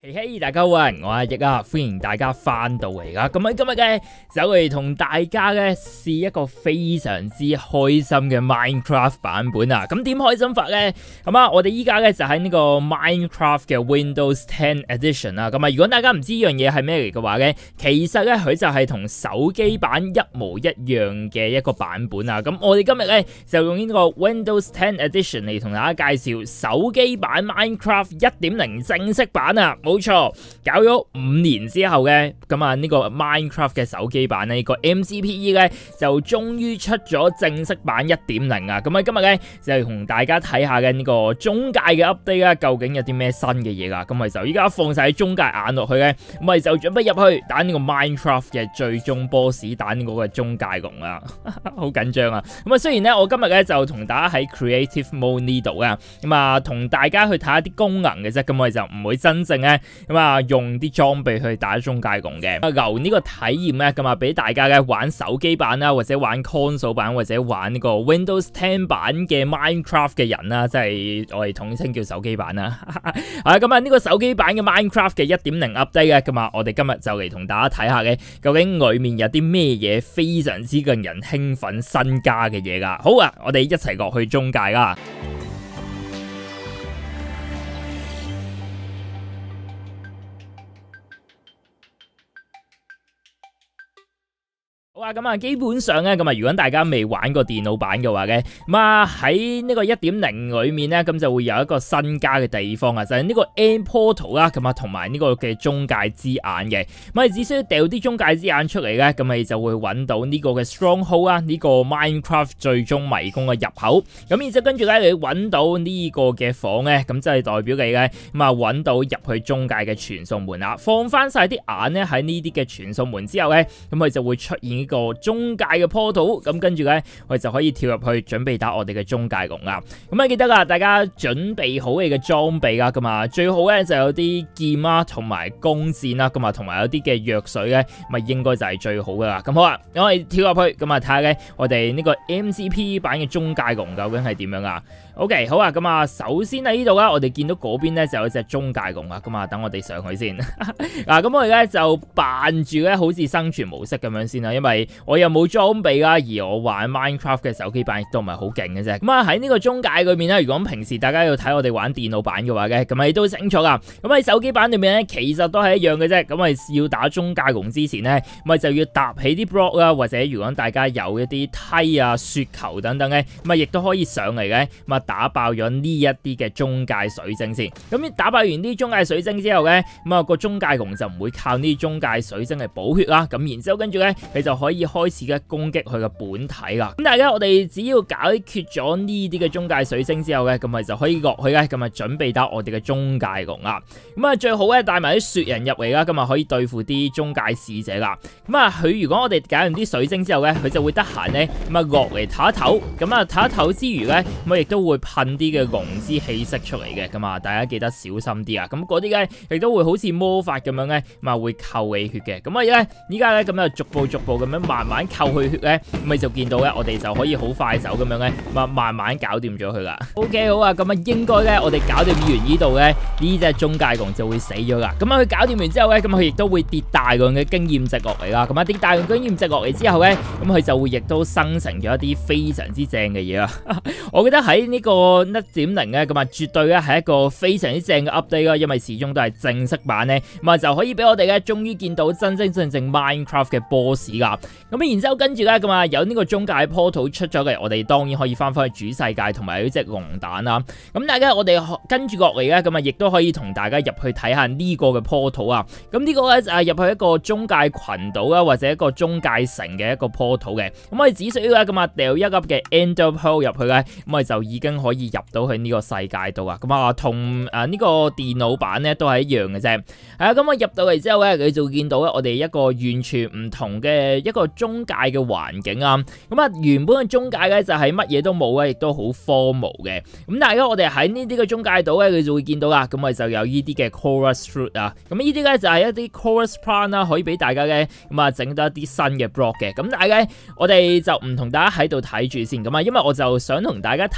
嘿，大家好啊！我係奕啊，歡迎大家翻到嚟噶。咁喺今日嘅就嚟同大家咧試一個非常之開心嘅 Minecraft 版本啊！咁點開心法咧？咁啊，我哋依家咧就喺呢個 Minecraft 嘅 Windows 10 Edition 啦。咁啊，如果大家唔知呢樣嘢係咩嚟嘅話咧，其實咧佢就係同手機版一模一樣嘅一個版本啊！咁我哋今日咧就用呢個 Windows 10 Edition 嚟同大家介紹手機版 Minecraft 1.0 正式版啊！冇錯，搞咗5年之後嘅咁啊，呢個 Minecraft 嘅手機版呢個 MCPE 咧就終於出咗正式版 1.0 啊！咁喺今日咧就同大家睇下嘅呢個中介嘅 update 啊，究竟有啲咩新嘅嘢啊？咁咪就依家放晒喺中介眼落去咧，咁咪就準備入去打呢個 Minecraft 嘅最終 boss 打呢個中介龍啊！好緊張啊！咁啊，雖然咧我今日咧就同大家喺 Creative Mode 呢度啊，咁啊同大家去睇下啲功能嘅啫，咁我哋就唔會真正咧。咁啊，用啲裝備去打中介龍嘅，留呢個體驗咧，咁啊，俾大家嘅玩手機版啦，或者玩 console 版，或者玩呢個 Windows 10版嘅 Minecraft 嘅人啦，即係我哋統稱叫手機版啦。咁啊，呢個手機版嘅 Minecraft 嘅 1.0 update 嘅，咁啊，我哋今日就嚟同大家睇下嘅，究竟裏面有啲咩嘢非常之令人興奮新加嘅嘢噶。好啊，我哋一齊落去中介啦。好啊，咁啊，基本上咧，咁啊，如果大家未玩過電腦版嘅話咧，咁啊喺呢個 1.0 裏面咧，咁就會有一個新加嘅地方啊，就係呢個 End Portal 啦，咁啊，同埋呢個嘅中介之眼嘅，咁你只需要掉啲中介之眼出嚟咧，咁你就會揾到呢個嘅 Stronghold 啊，呢個 Minecraft 最終迷宮嘅入口，咁然之後跟住咧，你揾到呢個嘅房咧，咁即係代表你咧，咁啊揾到入去中介嘅傳送門啦，放翻晒啲眼咧喺呢啲嘅傳送門之後咧，咁佢就會出現呢個中介嘅 portal，咁跟住咧，我哋就可以跳入去準備打我哋嘅中介龍啦。咁啊，記得啊，大家準備好你嘅裝備啦，咁啊，最好咧就有啲劍啦，同埋弓箭啦，咁啊，同埋有啲嘅藥水咧，咪應該就係最好噶啦。咁好啊，我哋跳入去，咁啊，睇下咧，我哋呢個 MCP 版嘅中介龍究竟係點樣啊 ？OK， 好啊，咁啊，首先喺呢度啦，我哋見到嗰邊咧就有隻中介龍啊，咁啊，等我哋上去先。嗱，咁我哋咧就扮住咧好似生存模式咁樣先啦，因為我又冇裝備啦，而我玩 Minecraft 嘅手機版亦都唔係好勁嘅啫。咁啊喺呢個中介裏面咧，如果平時大家要睇我哋玩電腦版嘅話嘅，咁你都清楚啦。咁喺手機版裏面咧，其實都係一樣嘅啫。咁啊要打中介龍之前咧，咪就要搭起啲 block 啦，或者如果大家有一啲梯啊、雪球等等咧，咁啊亦都可以上嚟嘅，咁啊打爆咗呢一啲嘅中介水晶先。咁打爆完啲中介水晶之後咧，咁啊個中介龍就唔會靠呢啲中介水晶嚟補血啦。咁然之後跟住咧，你就可以開始嘅攻擊佢嘅本體啦。咁大家我哋只要解決咗呢啲嘅中介水晶之後咧，咁咪就可以落去咧，咁啊準備打我哋嘅中介龍啦。咁啊最好咧帶埋啲雪人入嚟啦，咁啊可以對付啲中介使者啦。咁啊佢如果我哋解完啲水晶之後咧，佢就會得閒咧咁啊落嚟唞一唞。咁啊唞一唞之餘咧，咁亦都會噴啲嘅龍之氣息出嚟嘅。咁啊大家記得小心啲啊。咁嗰啲咧亦都會好似魔法咁樣咧，咁啊會扣你血嘅。咁啊依家咧咁啊逐步咁樣慢慢扣佢血咧，咁你就見到咧，我哋就可以好快手咁樣咧，慢慢搞掂咗佢啦。OK， 好啊，咁啊應該咧，我哋搞掂完呢度咧，呢隻中介龍就會死咗啦。咁啊佢搞掂完之後咧，咁佢亦都會跌大量嘅經驗值落嚟啦。咁啊跌大量經驗值落嚟之後咧，咁佢就會亦都生成咗一啲非常之正嘅嘢啦。我覺得喺呢個 1.0 咧，咁啊絕對咧係一個非常之正嘅 update 啦，因為始終都係正式版咧，咁啊就可以俾我哋咧終於見到真正 Minecraft 嘅 boss 噶。咁然之後跟住咧，咁啊有呢個中介 portal 出咗嚟，我哋當然可以翻返去主世界同埋呢隻龍蛋啦。咁大家我哋跟住落嚟咧，咁啊亦都可以同大家入去睇下呢個嘅 portal 啊。咁呢個咧就係入去一個中介群島啦，或者一個中介城嘅一個 portal 嘅。咁我哋只需要咧咁啊掉一粒嘅 Ender Pearl 入去咧，咁我哋就已經可以入到去呢個世界度啊。咁啊同呢個電腦版咧都係一樣嘅啫。係啊，咁我入到嚟之後咧，你就會見到咧我哋一個完全唔同嘅一個中介嘅環境啊。咁啊原本嘅中介咧就係乜嘢都冇咧，亦都好荒蕪嘅。咁但係咧我哋喺呢啲嘅中介度咧，你就會見到啦。咁我哋就有呢啲嘅 Chorus Fruit 啊。咁呢啲咧就係一啲 Chorus Plant 啦，可以俾大家嘅咁啊整到一啲新嘅 block 嘅。咁但係咧我哋就唔同大家喺度睇住先咁啊，因為我就想同大家睇晒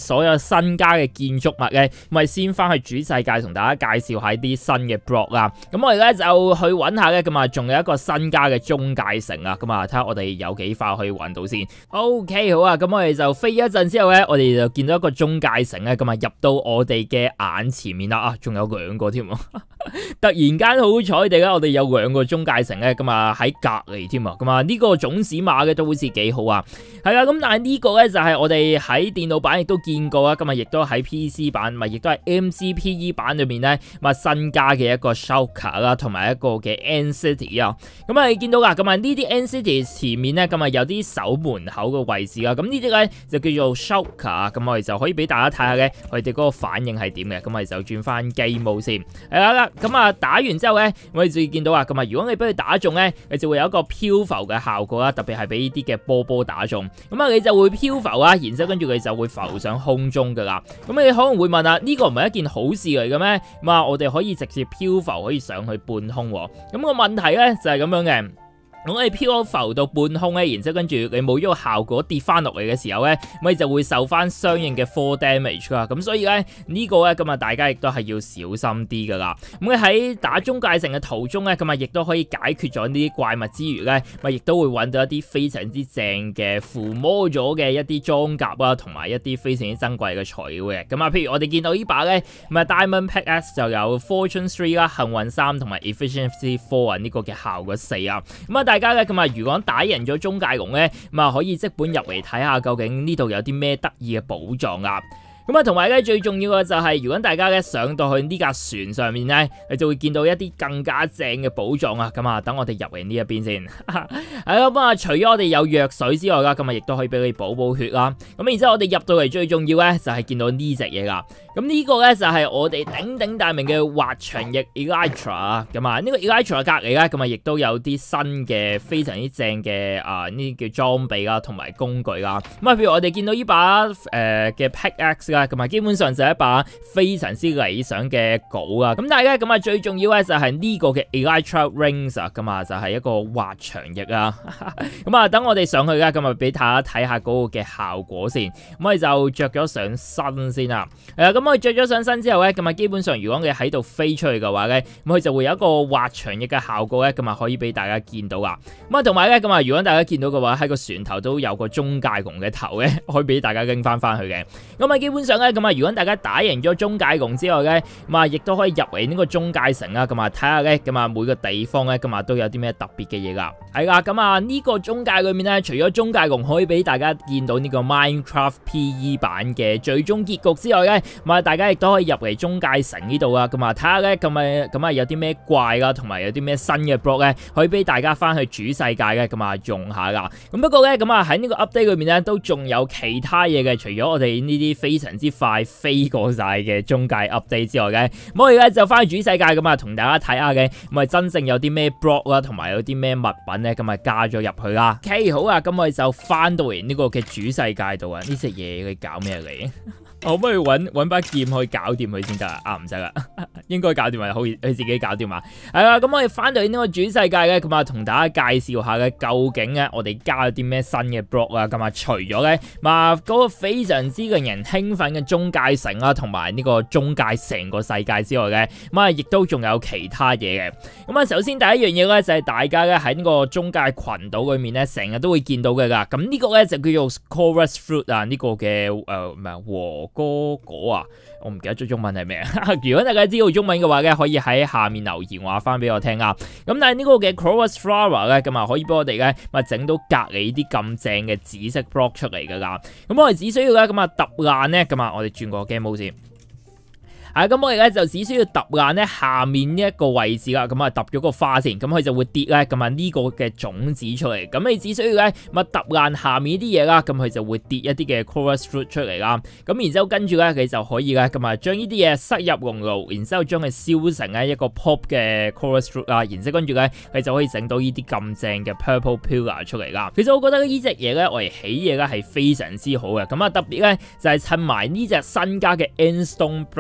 所有新加嘅建築物咧，咪先翻去主世界同大家介紹下啲新嘅 block 啦。咁我哋咧就去揾下咧，咁啊仲有一個新加嘅中介城啊，咁啊睇下我哋有幾快可以揾到先。OK 好啊，咁我哋就飛一陣之後咧，我哋就見到一個中介城咧，咁啊入到我哋嘅眼前面啦，啊仲有兩個添。突然間好彩地咧，我哋有兩個中介城咧，咁啊喺隔離添啊，咁啊呢個種子碼嘅都好似幾好啊，係啦，咁但係呢個咧就係我哋喺電腦版亦都見過啊，咁啊亦都喺 PC 版，咪亦都係 MCPE 版裏面咧，咪新加嘅一個 shulker 啦，同埋一個嘅 End City 啊，咁啊你見到噶，咁啊呢啲 End City 前面咧，咁啊有啲守門口嘅位置啊，咁呢啲咧就叫做 shulker，咁我哋就可以俾大家睇下嘅，佢哋嗰個反應係點嘅，咁我哋就轉翻機模先，係啦。咁啊打完之後咧，我哋就見到啊，咁啊如果你俾佢打中咧，你就會有一個漂浮嘅效果啦，特別係俾呢啲嘅波打中，咁啊你就會漂浮啊，然之後跟住佢就會浮上空中噶啦。咁你可能會問啊，呢個唔係一件好事嚟嘅咩？咁啊我哋可以直接漂浮，可以上去半空。咁個問題咧就係咁樣嘅。咁你漂浮到半空咧，然之後跟住你冇咗個效果跌翻落嚟嘅時候咧，咪就會受翻相應嘅 fall damage 啦。咁所以咧呢個咧咁啊，大家亦都係要小心啲噶啦。咁你喺打中介城嘅途中咧，咁啊亦都可以解決咗呢啲怪物之餘咧，咪亦都會揾到一啲非常之正嘅附魔咗嘅一啲裝甲啊，同埋一啲非常之珍貴嘅材料嘅。咁啊，譬如我哋見到呢把咧，咁啊 Diamond Pickaxe 就有 Fortune 3啦、幸運3同埋 Efficiency 4啊，呢個嘅效果4啊。咁啊大家咧咁啊，如果打贏咗中介龍咧，咁啊可以即本入嚟睇下究竟呢度有啲咩得意嘅寶藏啊！咁啊，同埋咧最重要嘅就係，如果大家咧上到去呢架船上面咧，你就會見到一啲更加正嘅寶藏啊！咁啊，等我哋入嚟呢一邊先。係咯，咁啊，除咗我哋有藥水之外啦，咁啊亦都可以俾你補血啦。咁然之後我哋入到嚟最重要咧，就係見到呢隻嘢啦。咁呢個咧就係我哋鼎鼎大名嘅滑翔翼 Elytra 啊。咁啊，呢個 Elytra 隔離咧，咁啊亦都有啲新嘅非常之正嘅呢啲叫裝備啦，同埋工具啦。咁啊，譬如我哋見到呢把嘅 Pickaxe。咁啊，基本上就係一把非常之理想嘅鎬啊！咁但係咧，咁啊最重要咧就係呢個嘅 Elytra Rings 啊，咁啊就係一個滑翔翼啊！咁啊，等我哋上去啦，咁啊俾大家睇下嗰個嘅效果先。咁我哋就着咗上身先啦。咁我哋着咗上身之後咧，咁啊基本上如果你喺度飛出去嘅話咧，咁佢就會有一個滑翔翼嘅效果咧，咁啊可以俾大家見到啊！咁啊同埋咧，咁啊如果大家見到嘅話，喺個船頭都有個中介龍嘅頭咧，可以俾大家拎翻去嘅。咁啊基本上咧，咁啊，如果大家打贏咗中介龍之外咧，咁啊，亦都可以入嚟呢個中介城啦，咁啊，睇下咧，咁啊，每個地方咧，咁啊，都有啲咩特別嘅嘢噶。係啦，咁啊，呢個中介裏面咧，除咗中介龍可以俾大家見到呢個 Minecraft PE 版嘅最終結局之外咧，咁啊，大家亦都可以入嚟中介城呢度啊，咁啊，睇下咧，咁啊，有啲咩怪啦，同埋有啲咩新嘅 block 咧，可以俾大家翻去主世界嘅，咁啊，用下噶。咁不過咧，咁啊，喺呢個 update 裏面咧，都仲有其他嘢嘅，除咗我哋呢啲非常之快飛過晒嘅中介 update 之外嘅，咁我而家就翻去主世界咁啊，同大家睇下嘅，咁啊真正有啲咩 block 啦，同埋有啲咩物品咧，咁啊加咗入去啦。OK 好啊，咁我哋就翻到嚟呢個嘅主世界度啊，呢隻嘢佢搞咩嚟？可唔可以揾把劍去搞掂佢先得啊？唔使啦，應該搞掂咪好，佢自己搞掂嘛。係啦，咁我哋翻到呢個主世界咧，咁啊同大家介紹下嘅，究竟咧我哋加咗啲咩新嘅 block 啊？咁啊除咗咧，嗰個非常之令人興奮嘅中介城啦，同埋呢個中介成個世界之外嘅，咁啊亦都仲有其他嘢嘅。咁啊首先第一樣嘢咧就係大家咧喺呢個中介群島裏面咧成日都會見到嘅㗎。咁呢個咧就叫做 Chorus Fruit 啊，呢個嘅和果啊，我唔記得咗中文係咩。如果大家知道中文嘅話咧，可以喺下面留言話翻俾我聽啊。咁但係呢個嘅 Chorus Flower 咧，咁啊可以幫我哋咧，咪整到隔離啲咁正嘅紫色 block 出嚟噶啦。咁我哋只需要咧，咁啊揼爛咧，咁啊我哋轉個 game mode 先。咁我哋咧就只需要揼爛咧下面呢一個位置啦，咁啊揼咗個花先，咁佢就會跌咧，咁啊呢個嘅種子出嚟，咁你只需要咧咪揼爛下面啲嘢啦，咁佢就會跌一啲嘅 Chorus Fruit 出嚟啦，咁然之後跟住咧你就可以咧，咁啊將呢啲嘢塞入熔爐，然之後將佢燒成咧一個 pop 嘅 Chorus Fruit 啦，然之後跟住咧你就可以整到呢啲咁正嘅 Purple Pillar 出嚟啦。其實我覺得呢隻嘢咧，我嚟起嘢咧係非常之好嘅，咁啊特別咧就係襯埋呢隻新加嘅 Endstone Bricks 啊。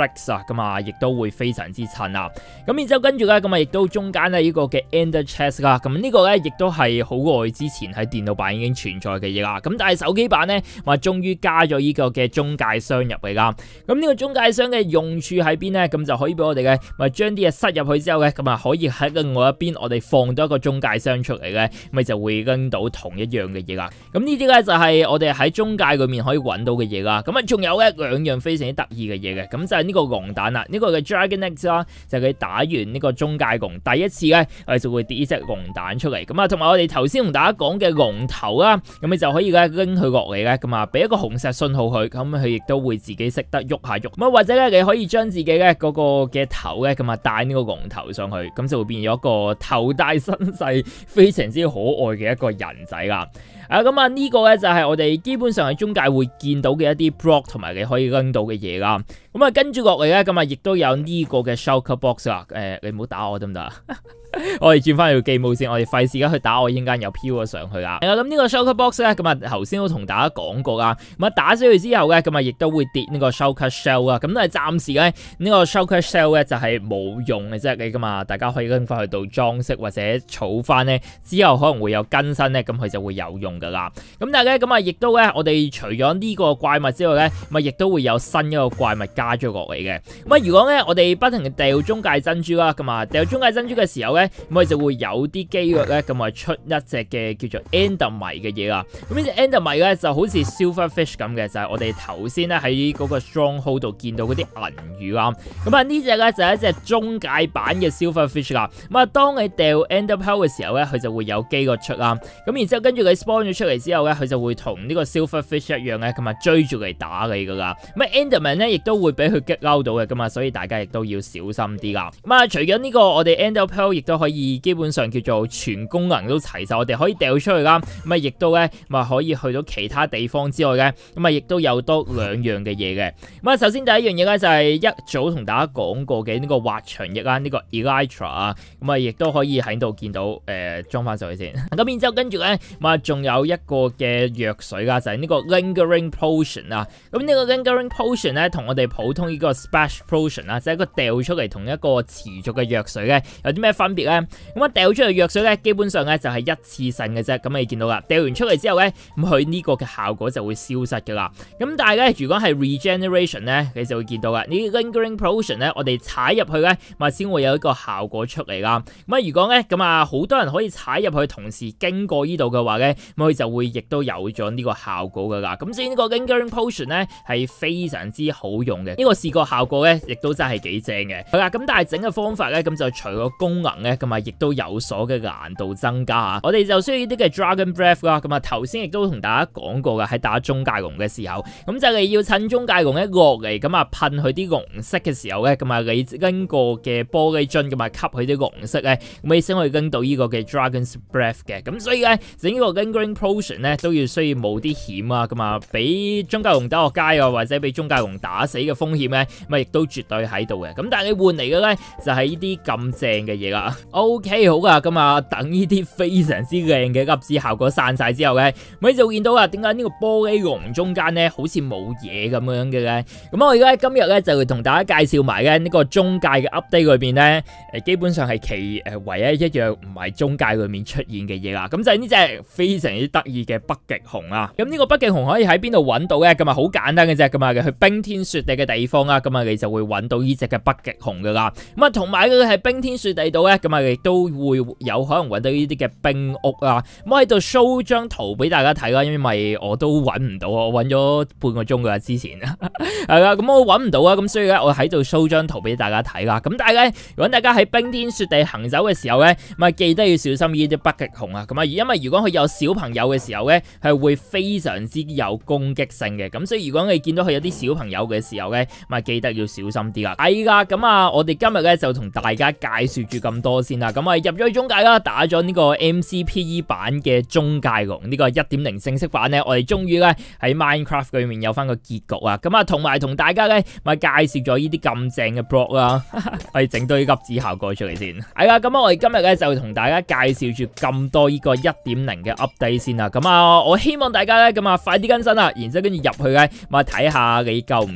咁啊亦都會非常之襯啊。咁然之後跟住咧，咁啊亦都中間咧呢個嘅 Ender Chest 啦，咁呢個咧亦都係好耐之前喺電腦版已經存在嘅嘢啦。咁但係手機版咧話終於加咗呢個嘅中介箱入嚟啦。咁呢個中介箱嘅用處喺邊咧？咁就可以俾我哋嘅咪將啲嘢塞入去之後咧，咁啊可以喺另外一邊我哋放多一個中介箱出嚟咧，咪就會拎到同一樣嘅嘢啦。咁呢啲咧就係我哋喺中介裏面可以揾到嘅嘢啦。咁啊仲有咧兩樣非常之得意嘅嘢嘅，咁就係呢個龍蛋啦，呢個嘅 Dragon Egg 啦，就係佢打完呢個中介龍第一次咧，我哋就會跌呢隻龍蛋出嚟。咁啊同埋我哋頭先同大家講嘅龍頭啦，咁你就可以咧拎佢落嚟咧，咁啊俾一個紅石信號佢，咁佢亦都會自己識得喐下喐。咁或者咧你可以將自己咧嗰個嘅頭咧，咁啊戴呢個龍頭上去，咁就會變咗一個頭戴身細非常之可愛嘅一個人仔啦。咁啊呢個咧就係我哋基本上喺中介會見到嘅一啲 block 同埋你可以拎到嘅嘢啦。咁啊跟住落嚟咧，咁啊亦都有呢個嘅 shulker box 啦。你唔好打我得唔得啊？我哋轉翻去機務先，我哋費事而家去打我，陣間又飄咗上去啦。咁呢個 shulker box 咧，咁啊頭先都同大家講過啦。咁啊打死佢之後咧，咁啊亦都會跌呢個 shulker shell 啦。咁但係暫時咧呢個 shulker shell 咧就係冇用嘅啫，你噶嘛，大家可以拎翻去到裝飾或者儲翻咧，之後可能會有更新咧，咁佢就會有用噶啦。咁但係咧咁啊亦都咧，我哋除咗呢個怪物之外咧，咁啊亦都會有新一個怪物加咗落嚟嘅。咁啊如果咧我哋不停掉中介珍珠啦，咁啊掉中介珍珠嘅時候咧，咁我哋就會有啲機率咧，咁啊出一隻嘅叫做 Ender 迷嘅嘢啦。咁呢隻 Ender 迷咧就好似 Silverfish 咁嘅，就係我哋頭先咧喺嗰個 Stronghold 度見到嗰啲銀魚啦。咁啊呢隻咧就係一隻中介版嘅 Silverfish 啦。咁啊當你掉 Ender Pearl 嘅時候咧，佢就會有機率出啦。咁然之後跟住佢 spawn 咗出嚟之後咧，佢就會同呢個 Silverfish 一樣咧，咁啊追住嚟打你噶啦。咁啊 Enderman 咧亦都會俾佢激嬲到嘅，咁啊所以大家亦都要小心啲啦。咁啊除咗呢個我哋 Ender Pearl 亦都可以基本上叫做全功能都齊晒，我哋可以掉出去啦。咁啊亦都咧咪可以去到其他地方之外咧，咁啊亦都有多兩樣嘅嘢嘅。咁啊首先第一樣嘢咧就係一早同大家講過嘅呢個滑翔翼啦，呢個 Elytra 啊，咁啊亦都可以喺度見到裝翻上去先。咁然之後跟住咧，咁仲有一個嘅藥水啦，就係呢個 Lingering Potion 啊。咁呢個 Lingering Potion 咧，同我哋普通呢個 Splash Potion 啊，即係一個掉出嚟同一個持續嘅藥水咧，有啲咩分別咧？咁啊掉出嚟藥水咧，基本上咧就係一次性嘅啫。咁你見到啦，掉完出嚟之後咧，咁佢呢個嘅效果就會消失噶啦。咁但係咧，如果係 Regeneration 咧，你就會見到啦，呢個 Lingering Potion 咧，我哋踩入去咧，咪先會有一個效果出嚟啦。咁啊，如果咧咁啊，好多人可以踩入去，同時經過呢度嘅話咧，咁佢就會亦都有咗呢個效果噶啦。咁所以呢個 Lingering Potion 咧係非常之好用嘅。呢個視覺效果咧，亦都真係幾正嘅。好啦，咁但係整個方法咧，咁就除咗功能咧，咁啊亦都有所嘅難度增加啊。我哋就需要呢啲嘅 Dragon Breath 啦。咁啊頭先亦都同大家講過噶，喺打中介龍嘅時候，咁就係要趁中介龍一落嚟，咁啊噴佢啲龍色嘅時候咧，咁啊你拎個嘅玻璃樽咁啊吸佢啲龍色咧，咁你先可以拎到呢個嘅 Dragon's Breath 嘅。咁所以咧整呢個 Lingering Potion 咧都要需要冒啲險啊，咁啊俾中介龍打落街啊，或者俾中介龍打死嘅風險咧，咁亦都絕對喺度嘅。咁但係你換嚟嘅咧就係呢啲咁正嘅嘢啦。OK 好噶，咁啊等呢啲非常之靚嘅粒子效果散晒之後咧，咁你就見到啊點解呢個玻璃龍中間咧好似冇嘢咁樣嘅咧？咁我而家今日咧就會同大家介紹埋咧呢個中介嘅 update 裏邊咧，基本上係其唯一一樣唔係中介裏面出現嘅嘢啦。咁就係呢隻非常之得意嘅北極熊啊！咁呢個北極熊可以喺邊度揾到咧？咁啊好簡單嘅啫，咁啊去冰天雪地嘅地方啊，咁啊你就會揾到呢隻嘅北極熊噶啦。咁啊同埋佢係冰天雪地度咧，咁啊亦都會有可能揾到呢啲嘅冰屋啊。咁我喺度 show 張圖俾大家睇啦，因為我都揾唔到，我揾咗半個鐘噶之前係啦，咁我揾唔到啊，咁所以咧我喺度 show 張圖俾大家睇啦。咁但係咧，如果大家喺冰天雪地行走嘅時候咧，咁啊記得要小心呢啲北極熊啊。咁啊，因為如果佢有小朋友嘅時候咧，係會非常之有攻擊性嘅。咁所以如果你見到佢有啲小朋友嘅時候咧，咁啊記得要小心啲啦。係啦，咁啊我哋今日咧就同大家介紹住咁多先啦。咁啊入咗去中介啦，打咗呢個 MCPE 版嘅中介龍呢個 1.0 正式版咧，我哋終於咧喺 Minecraft 裏面有翻個結局啊。咁啊同埋同大家咧咪介紹咗呢啲咁正嘅 block 啦，我哋整多啲粒子效果出嚟先。係啦，咁我哋今日咧就同大家介紹住咁多呢個 1.0 嘅 update 先啦。咁啊我希望大家咧咁啊快啲更新啦，然之後跟住入去咧咪睇下你夠唔夠呢隻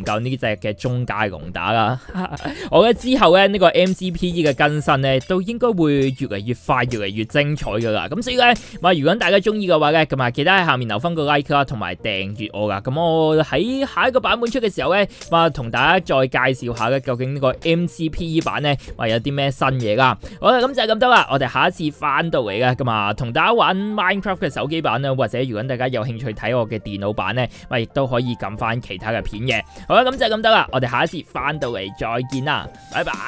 set 嘅中階龍打啦。我覺得之後咧呢個 MCPE 嘅更新咧，都應該會越嚟越快，越嚟越精彩噶啦。咁所以咧，如果大家中意嘅話咧，咁啊記得喺下面留翻個 like 啦，同埋訂閱我噶。咁我喺下一個版本出嘅時候咧，同大家再介紹下咧，究竟呢個 MCPE 版咧，有啲咩新嘢噶。好啦，咁就係咁多啦。我哋下一次翻到嚟嘅，咁同大家玩 Minecraft 嘅手機版啦，或者如果大家有興趣睇我嘅電腦版咧，亦都可以撳翻其他嘅片嘅。好啦，咁就係咁多啦。我哋下一次翻到嚟再見啦，拜拜。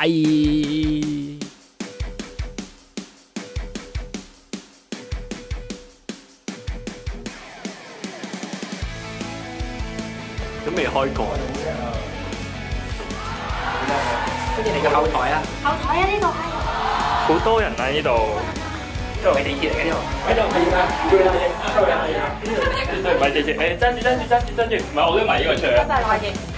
都未開過。 跟住你個後台啊！後台啊，呢度係好多人啊呢度。 呢度係地鐵嚟嘅呢度。 呢度係啊，絕對唔係地鐵。誒，爭住，唔係我都買呢個出嚟。 真係內翼。